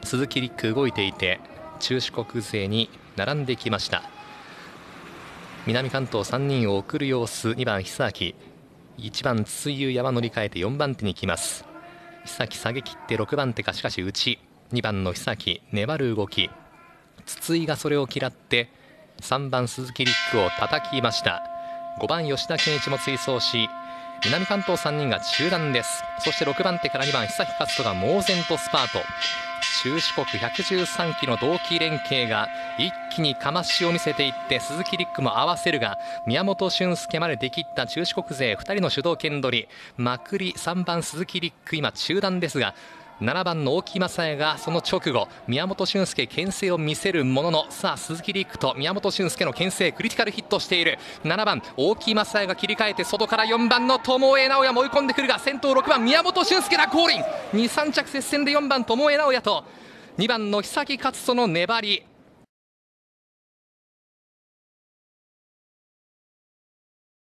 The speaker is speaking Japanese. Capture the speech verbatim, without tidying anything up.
鈴木陸空動いていて中四国勢に並んできました。南関東さんにんを送る様子。にばん久明、いちばん筒井優也は乗り換えてよんばん手に来ます。久明下げ切ってろくばん手か、しかし内にばんの久明粘る動き、筒井がそれを嫌ってさんばん鈴木陸空を叩きました。ごばん吉田健一も追走し、南関東さんにんが中団です。そしてろくばん手からにばん久木勝人が猛然とスパート。中四国ひゃくじゅうさんきの同期連携が一気にかましを見せていって、鈴木陸も合わせるが宮本俊介まで出切った中四国勢ふたりの主導権取り。まくりさんばん鈴木陸今中団ですが、ななばんの大木雅也がその直後宮本俊介牽制を見せるものの、さあ鈴木陸と宮本俊介の牽制クリティカルヒットしている。ななばん大木雅也が切り替えて外からよんばんの友江直也も追い込んでくるが、先頭ろくばん宮本俊介が降臨。にさん着接戦でよんばん友江直也とにばんの久木勝人の粘り。